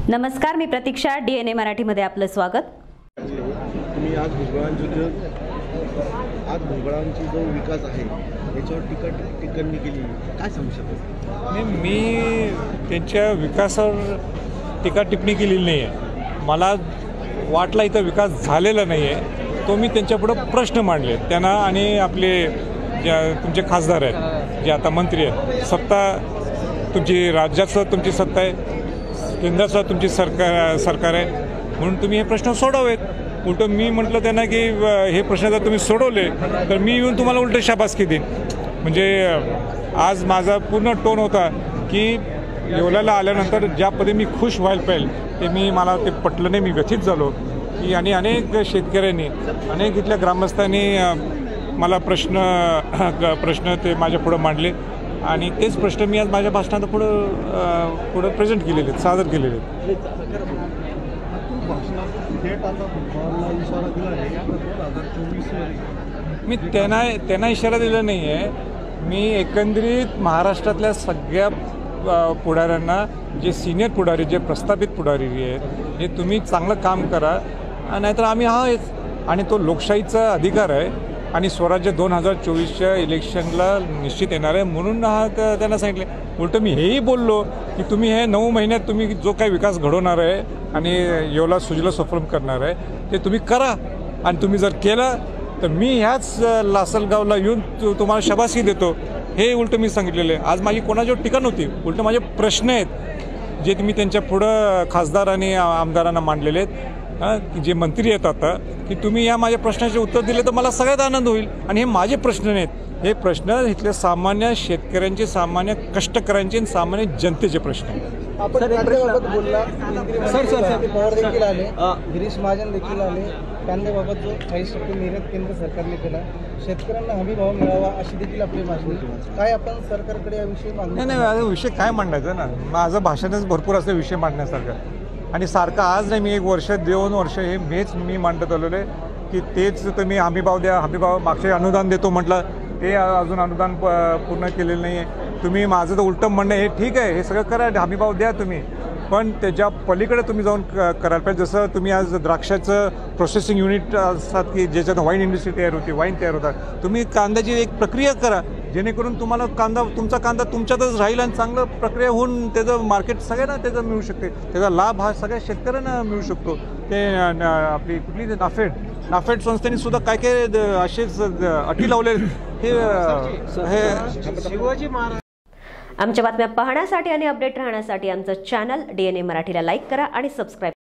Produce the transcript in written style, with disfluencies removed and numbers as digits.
नमस्कार, मी प्रतीक्षा. DNA मराठीमध्ये आपलं स्वागत. तुम्ही आज भुजबळांची जो विकास आहे याच्यावर टिप्पणी केली, काय सांगू शकता? नाही, मी त्यांच्या विकासावर टीका टिप्पणी केलेली नाही आहे. मला वाटला इथं विकास झालेला नाही आहे, तो मी त्यांच्यापुढं प्रश्न मांडले त्यांना. आणि आपले तुमचे खासदार आहेत, जे आता मंत्री आहेत, सत्ता तुमची राज्याचं तुमची सत्ता आहे, केंद्राचं तुमची सरकार आहे, म्हणून तुम्ही हे प्रश्न सोडवेत. उलटं मी म्हटलं त्यांना की हे प्रश्न जर तुम्ही सोडवले तर मी येऊन तुम्हाला उलटं शाबासकी देईन. म्हणजे आज माझा पूर्ण टोन होता की येवल्याला आल्यानंतर ज्या पद्धतीने मी खुश व्हायला पाहिजे ते मला ते पटलं नाही. मी व्यथित झालो की आणि अनेक शेतकऱ्यांनी, अनेक इथल्या ग्रामस्थांनी मला प्रश्न ते माझ्या पुढं मांडले आणि तेच प्रश्न मी आज माझ्या भाषणात पुढं प्रेझेंट केलेले आहेत, सादर केलेले आहेत. मी त्यांना इशारा दिला नाही आहे. मी एकंदरीत महाराष्ट्रातल्या सगळ्या पुढाऱ्यांना, जे सिनियर पुढारी, जे प्रस्थापित पुढारी आहेत, हे तुम्ही चांगलं काम करा, नाहीतर आम्ही आहेच. आणि तो लोकशाहीचा अधिकार आहे आणि स्वराज्य 2024च्या इलेक्शनला निश्चित येणार आहे, म्हणून त्यांना सांगितले. उलटं मी हेही बोललो की तुम्ही हे 9 महिन्यात तुम्ही जो काही विकास घडवणार आहे आणि येवला सुजला सुफलाम करणार आहे ते तुम्ही करा. आणि तुम्ही जर केलं तर मी ह्याच लासलगावला येऊन तुम्हाला शाबासकी देतो, हे उलटं मी सांगितलेलं आहे. आज माझी कोणाजवळ टीका नव्हती, उलटं माझे प्रश्न आहेत जे मी त्यांच्या पुढं खासदार आणि आमदारांना मांडलेले आहेत, जे मंत्री आहेत आता, की तुम्ही या माझ्या प्रश्नाचे उत्तर दिले तर मला सगळ्यात आनंद होईल. आणि हे माझे प्रश्न नाहीत, हे प्रश्न इथले सामान्य शेतकऱ्यांचे, सामान्य कष्टकऱ्यांचे, सामान्य जनतेचे प्रश्न आहेत. आपण कांद्याबाबत बोलला, पवार देखील आले, गिरीश महाजन देखील आले. कांद्याबाबत जो 40% निर्यात केंद्र सरकारने केला, शेतकऱ्यांना हमी भाव मिळावा अशी देखील आपली मागणी. काय आपण सरकारकडे याविषयी मागणी? नाही, विषय काय मांडायचा ना, माझं भाषणच भरपूर असं विषय मांडण्यासारखं. आणि सारखं आज नाही, मी 1 वर्ष 2 वर्ष हे मी मांडत आलेलो आहे की तेच तुम्ही हमीभाव द्या, हमीभाव. मागचे अनुदान देतो म्हटलं, ते अजून अनुदान पूर्ण केलेलं नाही आहे. तुम्ही माझं तर उलटं म्हणणं, हे ठीक आहे, हे सगळं करा, हमीभाव द्या तुम्ही, पण त्याच्या पलीकडे तुम्ही जाऊन करायला पाहिजे. जसं तुम्ही आज द्राक्षाचं प्रोसेसिंग युनिट असतात की ज्याच्यात वाईन इंडस्ट्री तयार होती, वाईन तयार होतात, तुम्ही कांद्याची एक प्रक्रिया करा, जेणेकरून तुम्हाला तुमचा कांदा तुमच्यातच राहील आणि चांगलं प्रक्रिया होऊन त्याचं मार्केट सगळ्यांना त्याचं मिळू शकते. त्याचा लाभ हा सगळ्या शेतकऱ्यांना मिळू शकतो. ते आपली कुठली नाफेड संस्थेने सुद्धा काय काय असेच अटी लावले. हे शिवाजी महाराज. आमच्या बातम्या पाहण्यासाठी आणि अपडेट राहण्यासाठी आमचं चॅनल DNA मराठीला लाईक करा आणि सबस्क्राईब